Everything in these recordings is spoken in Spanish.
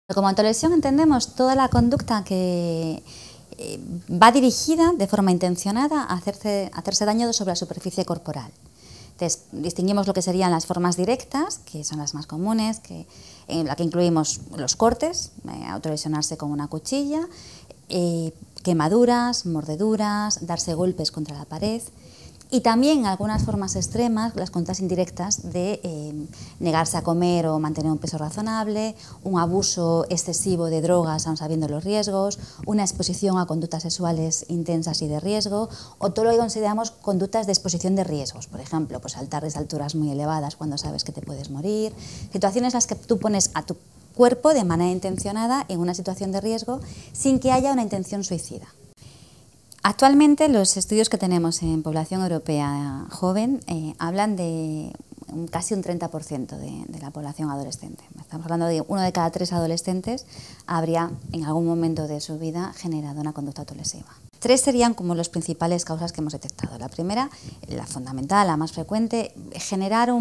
Como autolesión entendemos toda la conducta que va dirigida de forma intencionada a hacerse daño sobre la superficie corporal. Entonces, distinguimos lo que serían las formas directas, que son las más comunes, en la que incluimos los cortes, autolesionarse con una cuchilla, quemaduras, mordeduras, darse golpes contra la pared. Y también algunas formas extremas, las conductas indirectas de negarse a comer o mantener un peso razonable, un abuso excesivo de drogas aun sabiendo los riesgos, una exposición a conductas sexuales intensas y de riesgo, o todo lo que consideramos conductas de exposición de riesgos, por ejemplo, pues saltar desde alturas muy elevadas cuando sabes que te puedes morir, situaciones en las que tú pones a tu cuerpo de manera intencionada en una situación de riesgo sin que haya una intención suicida. Actualmente los estudios que tenemos en población europea joven hablan de casi un 30% de la población adolescente. Estamos hablando de 1 de cada 3 adolescentes habría en algún momento de su vida generado una conducta autolesiva. 3 serían como las principales causas que hemos detectado. La primera, la fundamental, la más frecuente, generar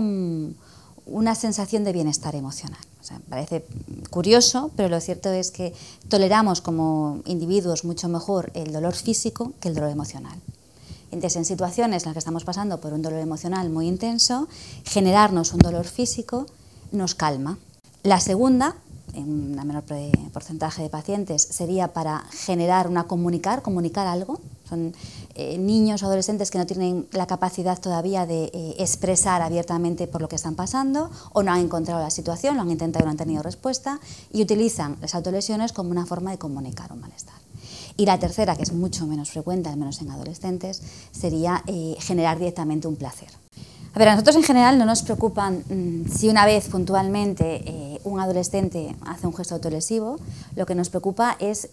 una sensación de bienestar emocional. O sea, parece curioso, pero lo cierto es que toleramos como individuos mucho mejor el dolor físico que el dolor emocional. Entonces, en situaciones en las que estamos pasando por un dolor emocional muy intenso, generarnos un dolor físico nos calma. La segunda, en un menor porcentaje de pacientes, sería para comunicar algo. Son niños o adolescentes que no tienen la capacidad todavía de expresar abiertamente por lo que están pasando o no han encontrado la situación, lo han intentado y no han tenido respuesta y utilizan las autolesiones como una forma de comunicar un malestar. Y la tercera, que es mucho menos frecuente, al menos en adolescentes, sería generar directamente un placer. A ver, a nosotros en general no nos preocupan si una vez puntualmente un adolescente hace un gesto autolesivo. Lo que nos preocupa es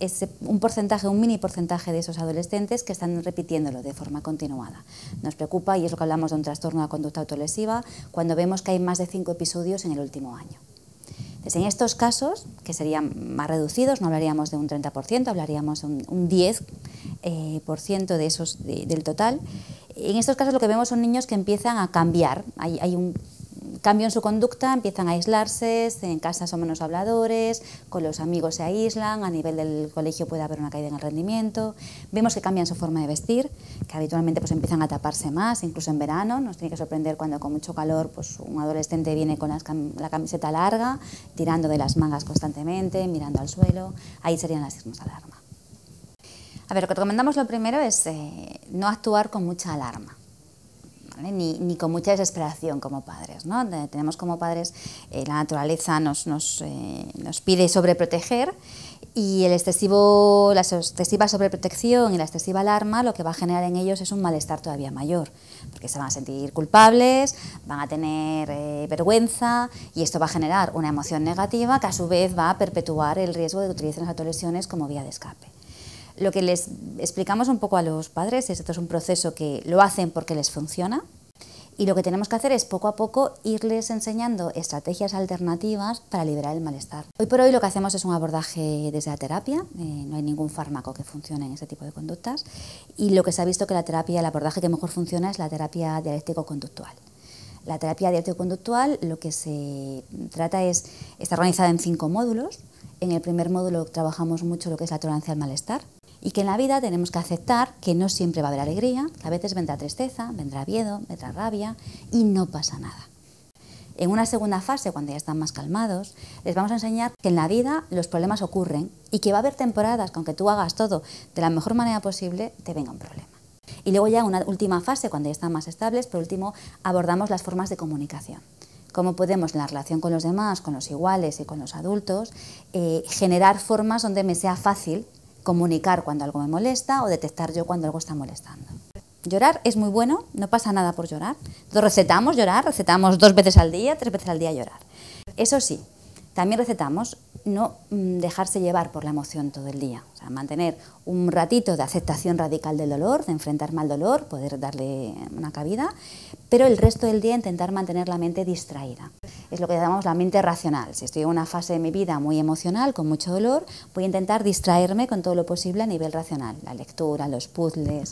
un mini porcentaje de esos adolescentes que están repitiéndolo de forma continuada. Nos preocupa, y es lo que hablamos de un trastorno de la conducta autolesiva, cuando vemos que hay más de 5 episodios en el último año. Entonces, en estos casos, que serían más reducidos, no hablaríamos de un 30%, hablaríamos de un 10% de esos del total. En estos casos lo que vemos son niños que empiezan a cambiar, hay un cambio en su conducta, empiezan a aislarse, en casa son menos habladores, con los amigos se aíslan, a nivel del colegio puede haber una caída en el rendimiento, vemos que cambian su forma de vestir, que habitualmente pues empiezan a taparse más, incluso en verano, nos tiene que sorprender cuando con mucho calor pues un adolescente viene con la camiseta larga, tirando de las mangas constantemente, mirando al suelo, ahí serían las signos de alarma. A ver, lo que recomendamos lo primero es no actuar con mucha alarma, ¿vale? Ni con mucha desesperación como padres, ¿no? Tenemos como padres, la naturaleza nos pide sobreproteger y la excesiva sobreprotección y la excesiva alarma lo que va a generar en ellos es un malestar todavía mayor, porque se van a sentir culpables, van a tener vergüenza y esto va a generar una emoción negativa que a su vez va a perpetuar el riesgo de que utilicen las autolesiones como vía de escape. Lo que les explicamos un poco a los padres es que esto es un proceso que lo hacen porque les funciona y lo que tenemos que hacer es poco a poco irles enseñando estrategias alternativas para liberar el malestar. Hoy por hoy lo que hacemos es un abordaje desde la terapia, no hay ningún fármaco que funcione en ese tipo de conductas y lo que se ha visto que el abordaje que mejor funciona es la terapia dialéctico-conductual. La terapia dialéctico-conductual lo que se trata está organizada en 5 módulos. En el primer módulo trabajamos mucho lo que es la tolerancia al malestar, y que en la vida tenemos que aceptar que no siempre va a haber alegría, que a veces vendrá tristeza, vendrá miedo, vendrá rabia y no pasa nada. En una segunda fase, cuando ya están más calmados, les vamos a enseñar que en la vida los problemas ocurren y que va a haber temporadas que aunque tú hagas todo de la mejor manera posible, te venga un problema. Y luego ya en una última fase, cuando ya están más estables, por último abordamos las formas de comunicación. Cómo podemos en la relación con los demás, con los iguales y con los adultos, generar formas donde me sea fácil comunicar cuando algo me molesta o detectar yo cuando algo está molestando. Llorar es muy bueno, no pasa nada por llorar. Entonces recetamos llorar, recetamos 2 veces al día, 3 veces al día llorar. Eso sí, también recetamos no dejarse llevar por la emoción todo el día. O sea, mantener un ratito de aceptación radical del dolor, de enfrentarme al dolor, poder darle una cabida, pero el resto del día intentar mantener la mente distraída. Es lo que llamamos la mente racional. Si estoy en una fase de mi vida muy emocional, con mucho dolor, voy a intentar distraerme con todo lo posible a nivel racional. La lectura, los puzzles,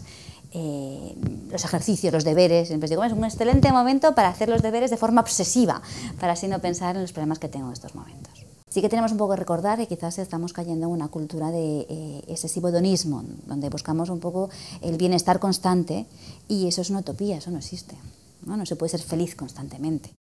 los ejercicios, los deberes. Siempre digo, es un excelente momento para hacer los deberes de forma obsesiva, para así no pensar en los problemas que tengo en estos momentos. Sí que tenemos un poco que recordar que quizás estamos cayendo en una cultura de excesivo hedonismo, donde buscamos un poco el bienestar constante, y eso es una utopía, eso no existe, ¿no? No se puede ser feliz constantemente.